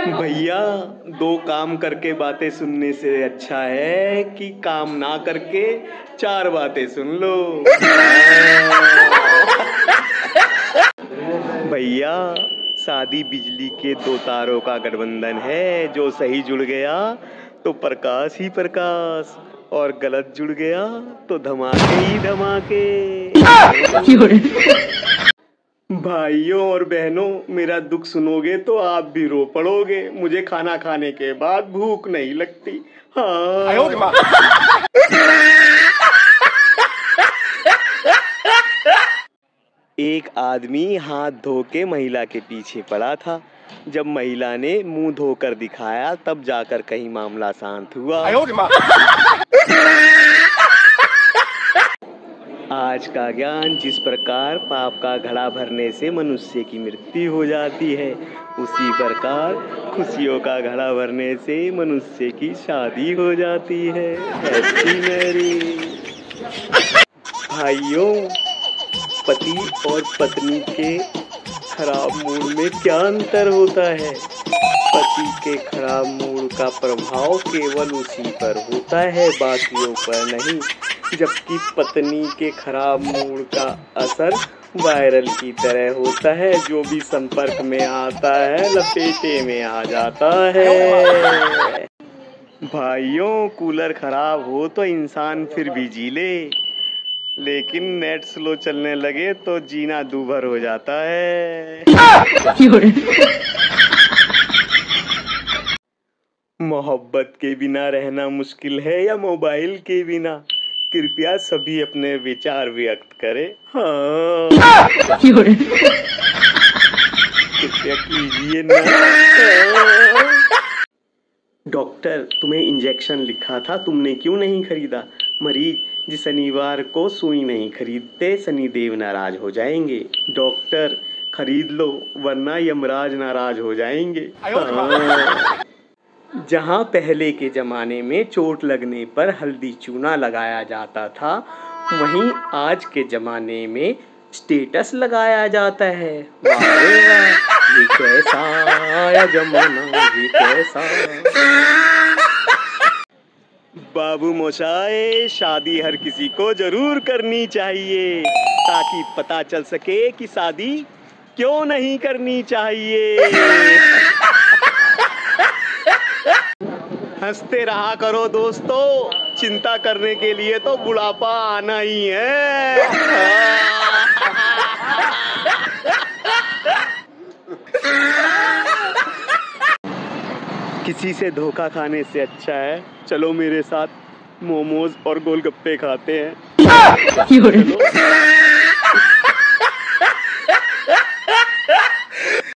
भैया, दो काम करके बातें सुनने से अच्छा है कि काम ना करके चार बातें सुन लो। भैया, शादी बिजली के दो तारों का गठबंधन है। जो सही जुड़ गया तो प्रकाश ही प्रकाश, और गलत जुड़ गया तो धमाके ही धमाके। भाइयों और बहनों, मेरा दुख सुनोगे तो आप भी रो पड़ोगे। मुझे खाना खाने के बाद भूख नहीं लगती। हाँ। एक आदमी हाथ धो के महिला के पीछे पड़ा था। जब महिला ने मुंह धोकर दिखाया तब जाकर कहीं मामला शांत हुआ। आज का ज्ञान, जिस प्रकार पाप का घड़ा भरने से मनुष्य की मृत्यु हो जाती है, उसी प्रकार खुशियों का घड़ा भरने से मनुष्य की शादी हो जाती है। Happy marriage. भाइयों, पति और पत्नी के खराब मूड में क्या अंतर होता है? पति के खराब मूड का प्रभाव केवल उसी पर होता है, बाकियों पर नहीं। जबकि पत्नी के खराब मूड का असर वायरल की तरह होता है, जो भी संपर्क में आता है लपेटे में आ जाता है। भाइयों, कूलर खराब हो तो इंसान फिर भी जी ले, लेकिन नेट स्लो चलने लगे तो जीना दूभर हो जाता है। मोहब्बत के बिना रहना मुश्किल है या मोबाइल के बिना? कृपया सभी अपने विचार व्यक्त करें। हाँ। कृपया कीजिए ना। डॉक्टर, तुम्हें इंजेक्शन लिखा था, तुमने क्यों नहीं खरीदा? मरीज, जिस शनिवार को सुई नहीं खरीदते शनिदेव नाराज हो जाएंगे। डॉक्टर, खरीद लो वरना यमराज नाराज हो जाएंगे। हाँ। जहाँ पहले के जमाने में चोट लगने पर हल्दी चूना लगाया जाता था, वहीं आज के जमाने में स्टेटस लगाया जाता है। वाह रे वाह, ये कैसा आया जमाना, ये कैसा। बाबू मोशाए, शादी हर किसी को जरूर करनी चाहिए, ताकि पता चल सके कि शादी क्यों नहीं करनी चाहिए। हंसते रहा करो दोस्तों, चिंता करने के लिए तो बुढ़ापा आना ही है। किसी से धोखा खाने से अच्छा है चलो मेरे साथ मोमोज और गोलगप्पे खाते हैं। चलो।